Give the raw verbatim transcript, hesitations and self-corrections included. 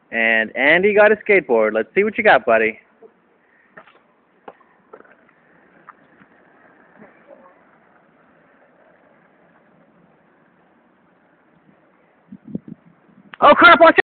And Andy got a skateboard. Let's see what you got, buddy. Oh crap, watch out!